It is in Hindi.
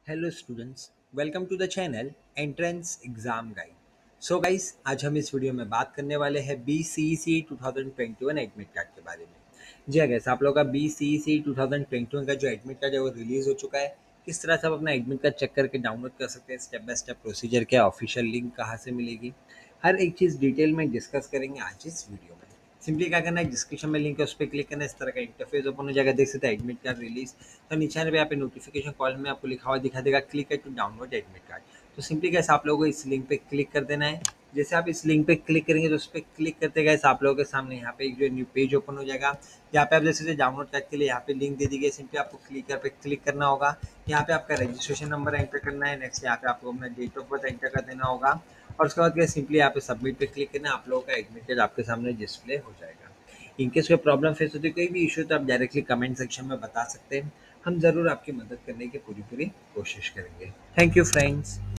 Hello students, welcome to the channel entrance exam guide. So guys, आज हम इस वीडियो में बात करने वाले हैं BCEC 2021 एडमिट कार्ड के बारे में। जी हाँ गाइस, आप लोगों का BCEC 2021 का जो एडमिट कार्ड है वो रिलीज हो चुका है। किस तरह से आप अपना एडमिट कार्ड चेक करके डाउनलोड कर सकते हैं, स्टेप बाय स्टेप प्रोसीजर क्या, ऑफिशियल लिंक कहाँ से मिलेगी, हर एक चीज़ डिटेल में डिस्कस करेंगे आज इस वीडियो में। सिंपली क्या करना है, डिस्क्रिप्शन में लिंक है, उस पर क्लिक करना है। इस तरह का इंटरफेस ओपन हो जाएगा, देख सकते हैं एडमिट कार्ड रिलीज। तो नीचे आने पे यहाँ पे नोटिफिकेशन कॉल में आपको लिखा हुआ दिखा देगा, क्लिक है टू डाउनलोड एडमिट कार्ड। तो सिंपली कैसे आप लोगों को इस लिंक पे क्लिक कर देना है। जैसे आप इस लिंक पे क्लिक करेंगे तो उस पर क्लिक करते गए आप लोगों के सामने यहाँ पे एक जो न्यू पेज ओपन हो जाएगा। यहाँ पे आप जैसे डाउनलोड कार्ड के लिए यहाँ पे लिंक दे दी गई, सिंपली आपको क्लिक पे क्लिक करना होगा। यहाँ पे आपका रजिस्ट्रेशन नंबर एंटर करना है। नेक्स्ट यहाँ पे आपको अपना डेट ऑफ बर्थ एंटर कर देना होगा और उसके बाद क्या, सिंपली यहाँ पे सबमिट पे क्लिक करना है। आप लोगों का एडमिट कार्ड आपके सामने डिस्प्ले हो जाएगा। इनकेस कोई प्रॉब्लम फेस होती है, कोई भी इशू, तो आप डायरेक्टली कमेंट सेक्शन में बता सकते हैं। हम ज़रूर आपकी मदद करने की पूरी पूरी कोशिश करेंगे। Thank you friends.